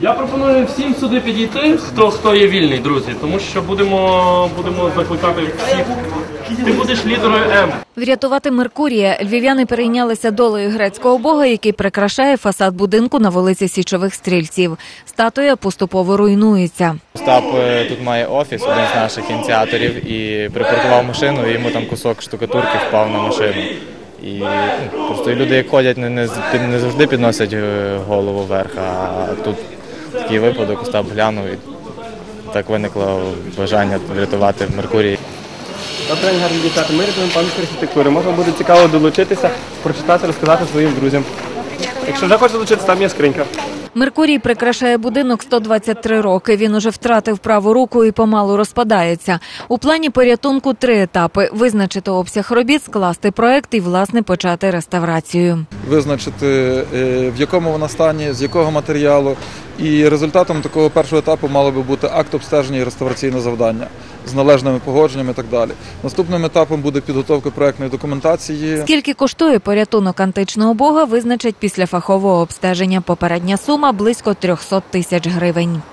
Я пропоную всім сюди підійти, хто є вільний, друзі, тому що будемо закликати всіх. Ти будеш літерою М. Врятувати Меркурія львів'яни перейнялися долею грецького бога, який прикрашає фасад будинку на вулиці Січових Стрільців. Статуя поступово руйнується. Остап тут має офіс, один з наших ініціаторів, і припаркував машину, і йому там кусок штукатурки впав на машину. І просто люди, як ходять, не завжди підносять голову вверх, а тут такий випадок, Остап глянув, і так виникло бажання врятувати Меркурій. Добрий день, гарні дівчата. Ми рятуємо пам'ятку архітектури. Можна буде цікаво долучитися, прочитати, розказати своїм друзям. Якщо вже хочете долучитися, там є скринька. Меркурій прикрашає будинок 123 роки. Він уже втратив праву руку і помалу розпадається. У плані порятунку 3 етапи – визначити обсяг робіт, скласти проект і, власне, почати реставрацію. Визначити, в якому вона стані, з якого матеріалу. І результатом такого першого етапу мало би бути акт обстеження і реставраційне завдання з належними погодженнями і так далі. Наступним етапом буде підготовка проектної документації. Скільки коштує порятунок античного бога, визначать після фахового обстеження. Попередня сума – близько 300 тисяч гривень.